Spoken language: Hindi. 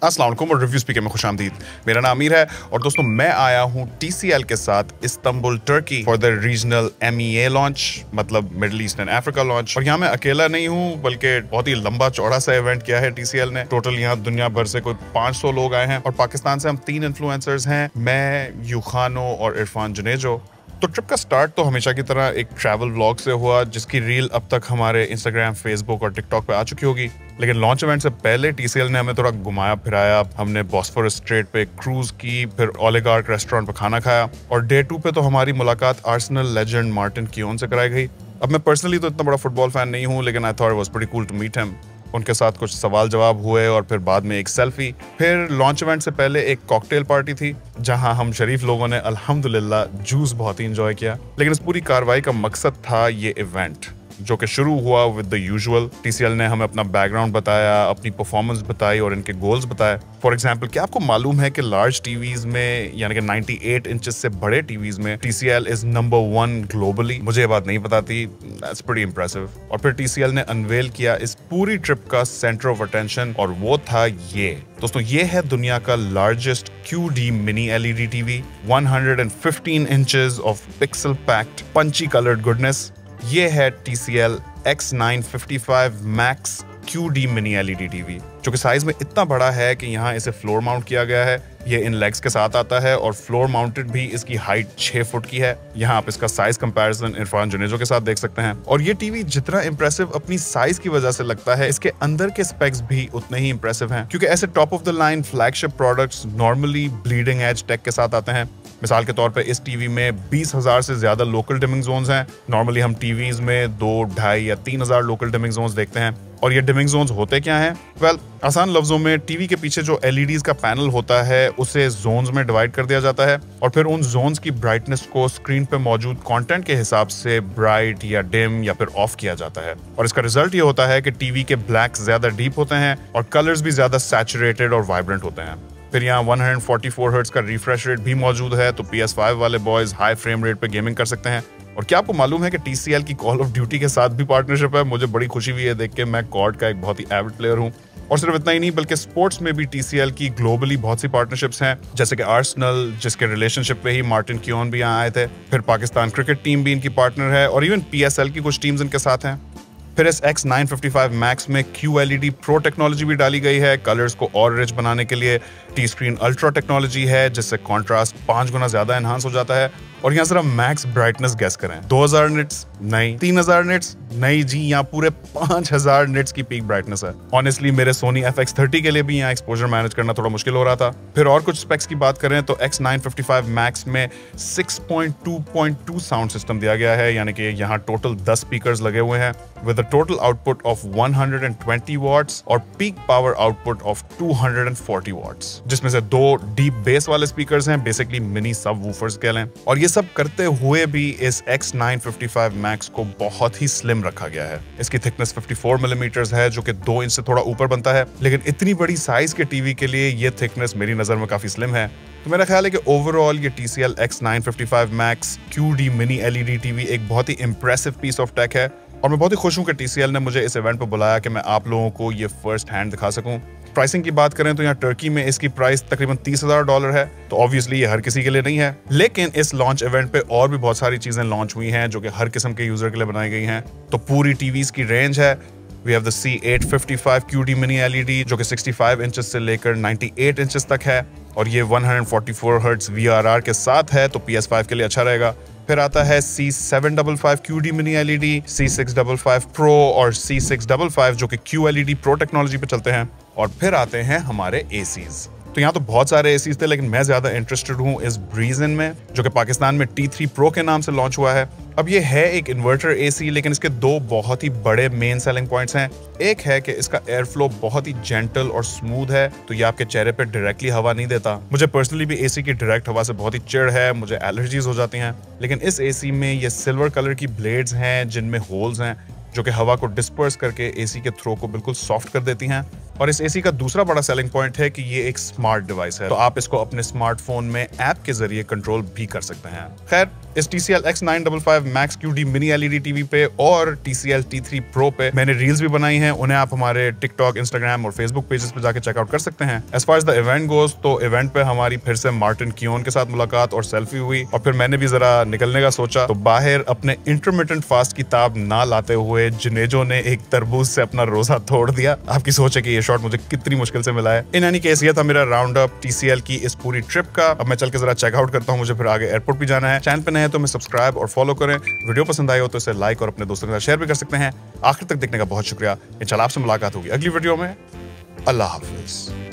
अस्सलाम वालेकुम और रिव्यू स्पीकर में खुशामदीद। मेरा नाम अमीर है और दोस्तों मैं आया हूँ TCL के साथ Istanbul Turkey for the regional MEA launch, मतलब Middle East and Africa launch. और यहाँ मैं अकेला नहीं हूँ बल्कि बहुत ही लंबा चौड़ा सा इवेंट किया है TCL ने। टोटल यहाँ दुनिया भर से कोई 500 लोग आए हैं और पाकिस्तान से हम 3 इन्फ्लुएंसर्स हैं, मैं, यूखानो और इरफान जुनेजो। तो ट्रिप का स्टार्ट तो हमेशा की तरह एक ट्रैवल व्लॉग से हुआ, जिसकी रील अब तक हमारे इंस्टाग्राम, फेसबुक और टिकटॉक पे आ चुकी होगी। लेकिन लॉन्च इवेंट से पहले TCL ने हमें थोड़ा घुमाया फिराया। हमने बॉस्फोरस स्ट्रेट पे क्रूज की, फिर ओलिगार्क रेस्टोरेंट पे खाना खाया और डे 2 पे तो हमारी मुलाकात आर्सेनल लेजेंड मार्टिन कीओन से कराई गई। अब मैं पर्सनली तो इतना बड़ा फुटबॉल फैन नहीं हूँ, लेकिन I thought it was pretty cool to meet him. उनके साथ कुछ सवाल जवाब हुए और फिर बाद में एक सेल्फी। फिर लॉन्च इवेंट से पहले एक कॉकटेल पार्टी थी जहां हम शरीफ लोगों ने अल्हम्दुलिल्लाह जूस बहुत ही एंजॉय किया। लेकिन इस पूरी कार्रवाई का मकसद था ये इवेंट, जो कि शुरू हुआ विद द यूजुअल। TCL ने हमें अपना बैकग्राउंड बताया, अपनी परफॉर्मेंस बताई और इनके गोल्स बताए। फॉर एग्जांपल, क्या आपको मालूम है कि लार्ज टीवीज में यानी कि 98 इंचेस से बड़े टीवीज में TCL इज नंबर 1 ग्लोबली? मुझे ये बात नहीं पता थी। That's pretty impressive. और फिर TCL ने अनवेल किया इस पूरी ट्रिप का सेंटर ऑफ अटेंशन और वो था ये। दोस्तों, ये है दुनिया का largest QD mini LED TV, 115 inches of pixel packed punchy coloured goodness. ये है TCL X955 Max QD mini LED TV, जो कि साइज में इतना बड़ा है कि यहाँ इसे फ्लोर माउंट किया गया है। ये इन लेग्स के साथ आता है और फ्लोर माउंटेड भी। इसकी हाइट 6 फुट की है। यहाँ आप इसका साइज कंपैरिजन इरफान जुनेजो के साथ देख सकते हैं। और ये टीवी जितना इंप्रेसिव अपनी साइज की वजह से लगता है, इसके अंदर के स्पेक्स भी उतने ही इंप्रेसिव हैं, क्योंकि ऐसे top of the line flagship products normally bleeding edge tech के साथ आते हैं। मिसाल के तौर पे इस टीवी में 20,000 से ज्यादा लोकल डिमिंग जोन्स हैं। नॉर्मली हम टीवीज में 2, 2.5 या 3,000 लोकल डिमिंग जोन्स देखते हैं। और ये डिमिंग जोन्स होते क्या हैं? वेल, आसान लफ्जों में टीवी के पीछे जो LEDs का पैनल होता है उसे जोन्स में डिवाइड कर दिया जाता है और फिर उन जोन्स की ब्राइटनेस को स्क्रीन पे मौजूद कंटेंट के हिसाब से ब्राइट या डिम या फिर ऑफ किया जाता है। और इसका रिजल्ट ये होता है कि टीवी के ब्लैक्स ज्यादा डीप होते हैं और कलर्स भी ज्यादा सैचुरेटेड और वाइब्रेंट होते हैं। फिर यहाँ 144 हर्ट्ज का रिफ्रेश रेट भी मौजूद है, तो PS5 वाले बॉयज हाई फ्रेम रेट पे गेमिंग कर सकते हैं। और क्या आपको मालूम है कि TCL की कॉल ऑफ ड्यूटी के साथ भी पार्टनरशिप है? मुझे बड़ी खुशी हुई है देख के। मैं कॉड का एक बहुत ही एविड प्लेयर हूँ। और सिर्फ इतना ही नहीं, बल्कि स्पोर्ट्स में भी TCL की ग्लोबली बहुत सी पार्टनरशिप्स हैं, जैसे कि आर्सेनल, जिसके रिलेशनशिप पे ही मार्टिन कीओन भी यहाँ आए थे। फिर पाकिस्तान क्रिकेट टीम भी इनकी पार्टनर है और इवन PSL की कुछ टीम्स इनके साथ हैं। फिर इस X955 Max में QLED Pro टेक्नोलॉजी भी डाली गई है कलर्स को और रिच बनाने के लिए। T-Screen अल्ट्रा टेक्नोलॉजी है, जिससे कॉन्ट्रास्ट 5 गुना ज्यादा एनहांस हो जाता है। और यहाँ जरा मैक्स ब्राइटनेस गेस करें। 2000 निट्स? नहीं। 3000 निट्स? नहीं जी, यहाँ पूरे 5000 निट्स की पीक ब्राइटनेस है। ऑनेस्टली मेरे Sony FX30 के लिए भी यहाँ एक्सपोजर मैनेज करना थोड़ा मुश्किल हो रहा था। फिर और कुछ स्पेक्स की बात करें तो X955 Max में 6.2.2 साउंड सिस्टम दिया गया है, यानी कि यहाँ टोटल 10 स्पीकर्स लगे हुए हैं with a total output of 120 watts और peak power output of 240 watts, जिसमें से 2 डीप बेस वाले स्पीकर्स हैं, बेसिकली मिनी सब वूफर्स कह लें। और ये सब करते हुए भी इस X955 Max को बहुत ही स्लिम रखा गया है। इसकी थिकनेस 54 मिलीमीटर्स है, जो कि 2 इंच से थोड़ा ऊपर बनता है। लेकिन इतनी बड़ी साइज के टीवी के लिए ये थिकनेस मेरी नजर में काफी स्लिम है। तो मेरा ख्याल है कि ओवरऑल ये TCL X955 Max QD mini LED TV एक बहुत ही इंप्रेसिव पीस ऑफ टेक है। और मैं बहुत ही खुश हूँ कि TCL ने मुझे इस इवेंट पर बुलाया कि मैं आप लोगों को ये फर्स्ट हैंड दिखा सकूं। प्राइसिंग की बात करें तो यहाँ टर्की में इसकी प्राइस तकरीबन $30,000 है, तो ऑब्वियसली ये हर किसी के लिए नहीं है। लेकिन इस लॉन्च इवेंट पे और भी बहुत सारी चीजें लॉन्च हुई हैं जो कि हर किस्म के यूजर के लिए बनाई गई हैं। तो पूरी टीवीज की रेंज है। We have the C855 QD mini LED, जो कि 65 इंचेस से लेकर 98 इंचेस तक है और ये 144 हर्ट्ज VRR के साथ है, तो PS5 के लिए अच्छा रहेगा। फिर आता है C755 QD mini LED, C655 Pro और C655 जो कि QLED Pro टेक्नोलॉजी पे चलते हैं। और फिर आते हैं हमारे ACs। तो यहाँ तो बहुत सारे ACs थे, लेकिन मैं ज्यादा इंटरेस्टेड हूँ इस ब्रीजन में, जो कि पाकिस्तान में T3 Pro के नाम से लॉन्च हुआ है। अब ये है एक इन्वर्टर AC, लेकिन इसके 2 बहुत ही बड़े मेन सेलिंग पॉइंट्स हैं। एक है कि इसका एयर फ्लो बहुत ही जेंटल और स्मूथ है, तो ये आपके चेहरे पे डायरेक्टली हवा नहीं देता। मुझे पर्सनली भी AC की डायरेक्ट हवा से बहुत ही चिढ़ है, मुझे एलर्जीज हो जाती हैं। लेकिन इस AC में ये सिल्वर कलर की ब्लेड्स हैं जिनमें होल्स हैं, जो कि हवा को डिस्पर्स करके AC के थ्रो को बिल्कुल सॉफ्ट कर देती हैं। और इस एसी का दूसरा बड़ा सेलिंग पॉइंट है कि ये एक स्मार्ट डिवाइस है, तो आप इसको अपने स्मार्टफोन में ऐप के जरिए कंट्रोल भी कर सकते हैं। खैर, इस TCL X955 Max QD mini LED TV पे और TCL T3 Pro पे मैंने रील्स भी बनाई हैं, उन्हें आप हमारे टिकटॉक, इंस्टाग्राम और फेसबुक पेजेस पे जाके चेकआउट कर सकते हैं। As far as the event goes, तो इवेंट पे हमारी फिर से मार्टिन कियोन के साथ मुलाकात और सेल्फी हुई, और फिर मैंने भी जरा निकलने का सोचा, तो बाहर अपने इंटरमिटेंट फास्ट की ताब ना लाते हुए जुनेजो ने एक तरबूज से अपना रोजा तोड़ दिया। आपकी सोच है कि ये शॉट मुझे कितनी मुश्किल से मिला है। इन एनी केस, ये था मेरा राउंड अप TCL की इस पूरी ट्रिप का। अब मैं चल के जरा चेकआउट करता हूँ, मुझे फिर आगे एयरपोर्ट भी जाना है। चैनल पे नए हैं तो मैं सब्सक्राइब और फॉलो करें। वीडियो पसंद आए हो तो इसे लाइक और अपने दोस्तों के साथ शेयर भी कर सकते हैं। आखिर तक देखने का बहुत शुक्रिया। इंशाल्लाह आपसे मुलाकात होगी अगली वीडियो में। अल्लाह हाफिज।